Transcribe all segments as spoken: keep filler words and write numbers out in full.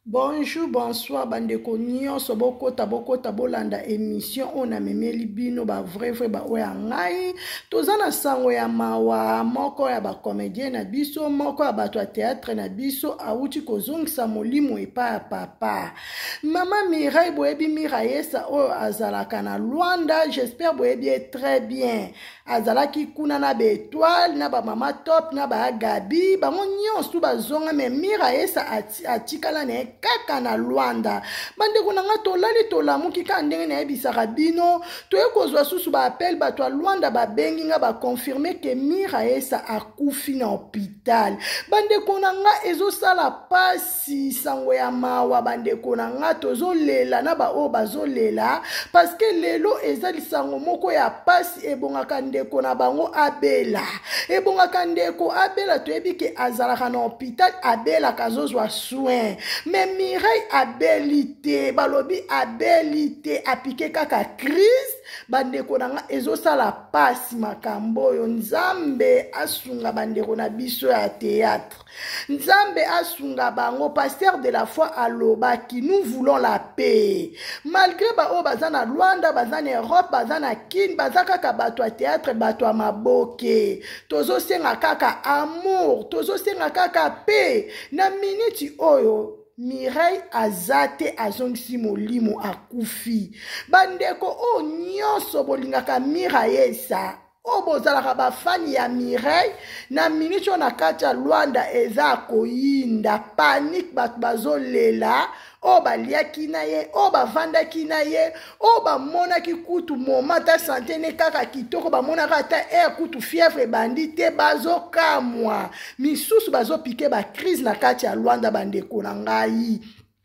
Bonjour, bonsoir, bandeko nyonso bokota bokota bolanda émission on a memeli bino ba vrai vrai ba oya ngai tozana sango ya mawa moko ya ba comédien na biso moko ya bato ya théâtre na biso auti kozongisa molimo epa ya papa mama Mireille boyebi Mirayesa oyo azalaka na Luanda. J'espère boyebi très bien azalaki kuna na ba étoile na ba mama top na ba Gabi bango nyonso bazonga me Mirayesa atikala na kaka na Luanda. Bandeko nanga tolali tolamuki ka ndenge na yebisaka bino toye kozwa susu ba appel bato ya Luanda ba bengi nga ba confirmer que Mirayesa akufi na hôpital. Bandeko nanga ezosala pasi sango ya mawa. Bandeko nanga tozolela na ba o bazolela parce que lelo ezali sango moko ya pasi ebongaka ndeko na bango abela ebongaka ndeko abela toyebi ke azalaka na hôpital abela kazozwa soin. Mais Mireille abelité balobi abelité apike kaka crise. Bandeko nanga ezosala pasi makambo yo. Nzambe asunga bandeko na biso ya théâtre. Nzambe asunga bango. Pasteur de la foi aloba qui nous voulons la paix. Malgré ba o bazana Luanda, bazana Europe, bazana kin, bazaka kaka bato ya théâtre, bato ya maboke. Tozo senga kaka amour, tozo senga kaka paix. Na minute oyo Mireille azate azongisi molimo akufi. Bandeko o nyonso bolingaka Mirayesa o bozalaka bafani ya Mireille na minute na kati ya Luanda eza koyinda panique bato bazolela o baliaki na ye o bavandaki na ye o bamonaki kutu momata sante ne kaka kitoko bamonaka ata air kutu fièvre bandi te bazokamwa misusu bazopike ba crise na kati ya Luanda. Bandeko na ngai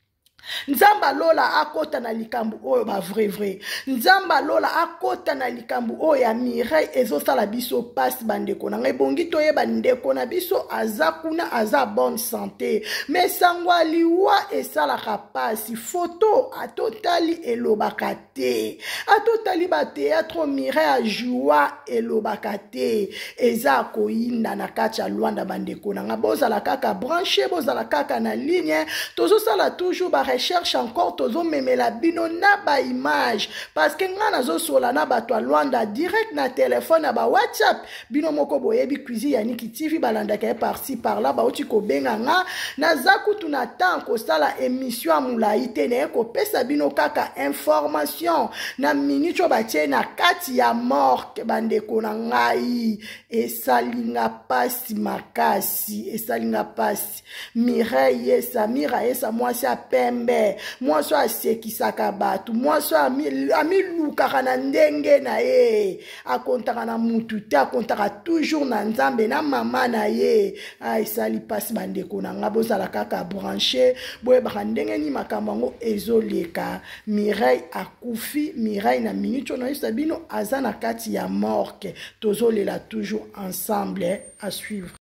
Nzamba lola akota na likambu oyo ba vrai vrai. Nzamba lola akota na likambu oyo ya Mireille ezosala biso passe. Bandeko na ngai bongi toyeba ndeko na biso aza kuna aza bonne santé. Mais sangwa liwa esalaka pasi photo atotali elobaka te. Atotali ba théâtre Mireille joie elobaka te. Eza koyinda na kati ya Luanda. Bandeko na ngai bozala kaka branché bozala kaka na ligne tozosala toujours ba recherche encore tozo memela bino na ba image parce que nga nazo sola na bato Luanda direct na téléphone na ba WhatsApp bino moko boyebi cuisine ya Niki T V balanda ke par-ci par-là ba oti ko benga nga na zakutu na temps ko sala émission amulai te ne ko pesa bino kaka information na minute ba tie na kati ya morgue. Bandeko na ngai esalinga pasi makasi esalinga pasi. Mireille sa Mirayesa mwasi a pembe mwasi asekisaka bato mwasi amilukaka na ndenge na ye akontaka na mutu te akontaka toujours na Nzambe na mama na ye. Esali pasi bandeko na nga bozala kaka branché boyebaka ndenge ni makambo yango ezoleka. Mireille akufi. Mireille na minute ono yesa bino aza na kati ya morgue tozolela toujours ensemble à suivre.